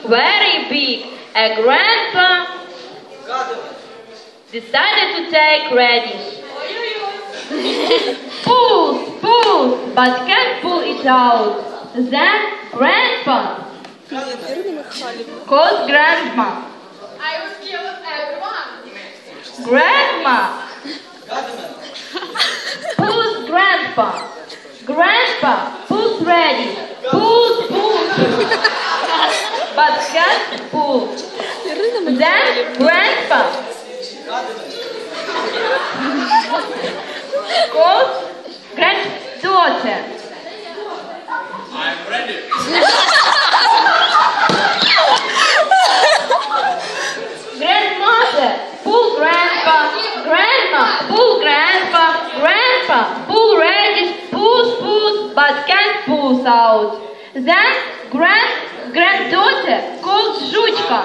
very big. A grandpa decided to take radish. Pulls, but can't pull it out. Then grandpa calls grandma. I will kill everyone. Grandma pulls grandpa. Grandpa pulls radish. Pulls, but can't pull. Then grandpa calls granddaughter. I'm ready. Grandmother pull grandpa. Grandma pull grandpa. Grandpa pull radish. Pulls, but can't pull out. Then granddaughter calls Жучка.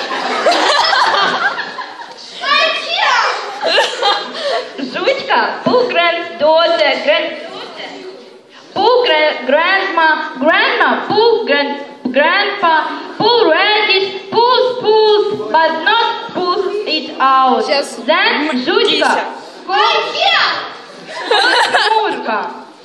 Жучка pull granddaughter. Pull grandma. Grandma pull grandpa. Pull radish. Pulls, but not pulls it out. Then Жучка calls Murka.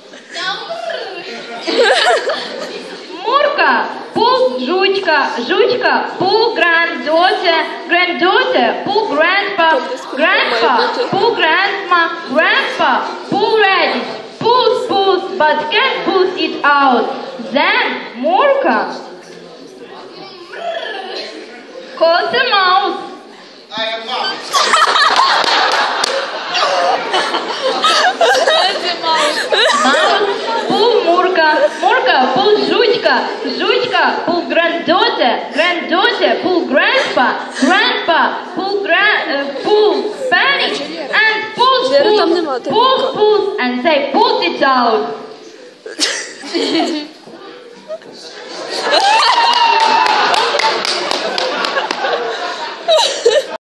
Murka pull Жучка. Жучка pull granddaughter. Granddaughter pull grandpa. Grandpa pull grandma. Grandpa pull radish. Pulls, but can't pull it out. Then Murka calls a mouse. I am mouse. Mouse pull Murka. Murka pull Жучка. Жучка pull granddaughter. Granddaughter pull grandpa. Grandpa pull Spanish and pulls, and they pulled it out.